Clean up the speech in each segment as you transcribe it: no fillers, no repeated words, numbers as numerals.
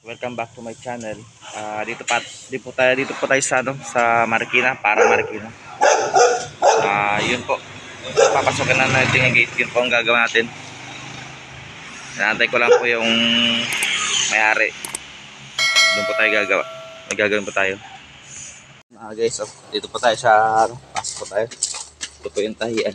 Welcome back to my channel. Dito po tayo sa Marikina, para Marikina. Yun po. Papasokin na natin yung gate. Yun po ang gagawin natin. Inaantay ko lang po yung may-ari. Doon po tayo gagawa. May gagawin po tayo. Guys, dito po tayo sa pasok po tayo. Ito po yung tahian.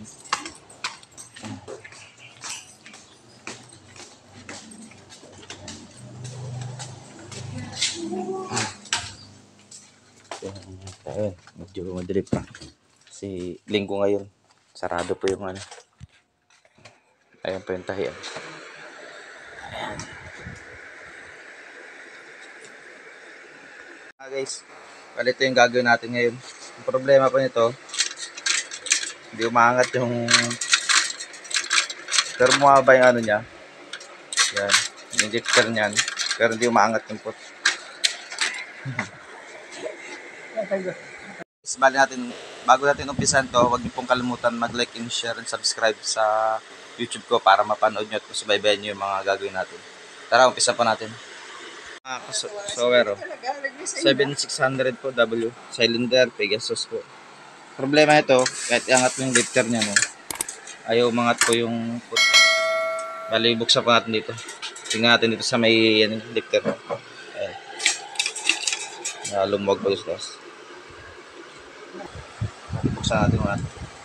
Ayun, medyo madilip pa kasi linggo ngayon, sarado po yung ayun po yung tahian. Ayan. Guys, palito yung gagawin natin ngayon. Ang problema po nito, hindi umaangat yung pero bumaba yung niya, yan, yung injector nyan, pero hindi umaangat yung pot. Bali natin, bago natin umpisan to, huwag niyo pong kalimutan mag-like and share and subscribe sa YouTube ko para mapanood nyo at subaybayan nyo yung mga gagawin natin. Tara, umpisa po natin. Sowero 7600 po W, cylinder, Pegasus po. Problema ito, kahit iangat yung lifter nya, no, ayaw umangat po yung put. Bali, buksan po natin dito. Tingnan natin dito sa may lifter. Lumwag po yung stas. Buksan natin mga.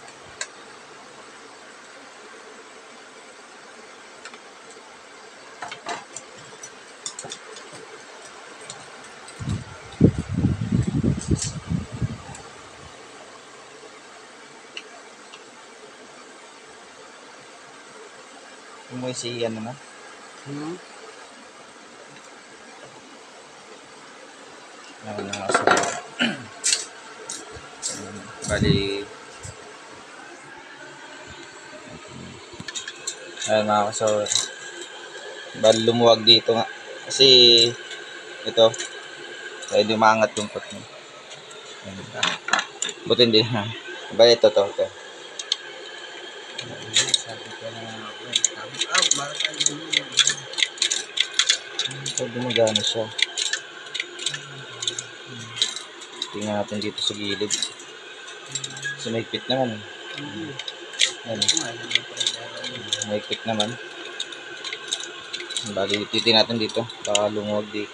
Yung mo si na? Bali, ayun mga kasawa. Bali lumuwag dito nga kasi ito ay di maangat yung pot mo. Buti hindi na. Bali ito. Sabi ko na gumagana siya. Tingnan natin dito sa gilid. Kasi mahigpit naman. Mahigpit naman. Bali, titin natin dito. Baka lumuwag dito.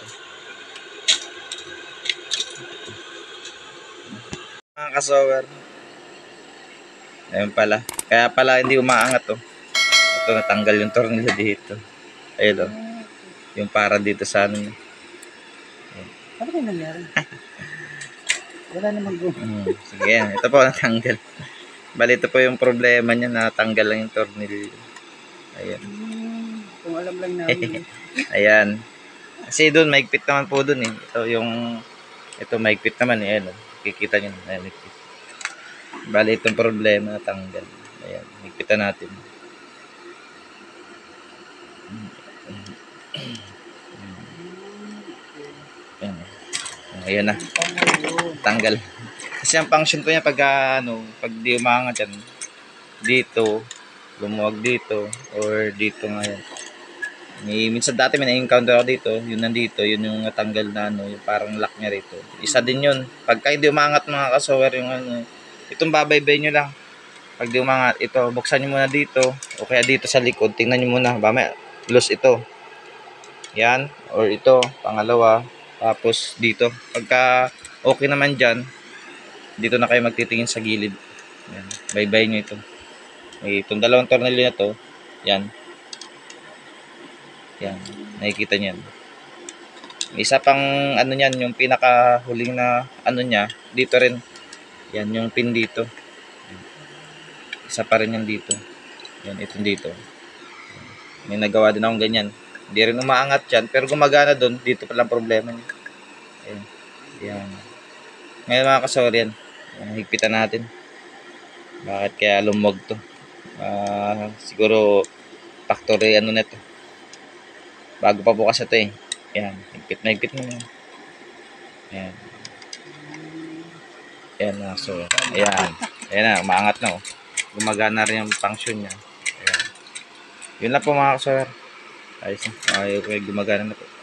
Mga kasower. Ayun pala. Kaya pala hindi umaangat to. Ito, natanggal yung tornilyo dito. Ayun o. Yung para dito sa ano. Ano ba nangyari? Wala namang go. Sige yan. Ito po natanggal. Bali ito po yung problema niya. Natanggal lang yung tornilyo. Ayan. Kung alam lang namin. Ayan. Kasi doon, mahigpit naman po doon eh. Ito mahigpit naman eh. Ayan, kikita nyo. Ayan, mahigpit. Bali itong problema natanggal. Ayan. Higpitan natin. Ayan na. Tanggal. Kasi ang function ko niya pag di umangat yan, dito, lumuwag dito, or dito ngayon. Minsan dati may na-encounter ako dito, yun nandito, yun yung natanggal na yung parang lock niya rito. Isa din yun. Pagka hindi umangat mga kasower, yung itong babaybay nyo lang. Pag di umangat, ito, buksan nyo muna dito, o kaya dito sa likod, tingnan nyo muna, bama, loose ito. Yan, or ito, pangalawa. Tapos dito, pagka okay naman dyan, dito na kayo magtitingin sa gilid. Yan, baybay nyo ito. Itong dalawang tornilyo na to, yan. Yan, nakikita nyo yan. Isa pang niyan, yung pinakahuling na niya, dito rin. Yan, yung pin dito. Isa pa rin yan dito. Yan, itong dito. May nagawa din akong ganyan. Hindi rin umaangat yan, pero gumagana doon. Dito pa lang problema niya. Ayan. Ayan. Ngayon mga kasawar yan. Higpitan natin. Bakit kaya lumwag to? Siguro factory na to. Bago pa po kasi ito eh. Ayan. Higpit na yan. Ayan. Ayan na. So, ayan. Ayan na. Umaangat na. Gumagana rin yung function niya. Ayan. Yun lang po mga kasawar. Ayos na. Ay, gumagana na po.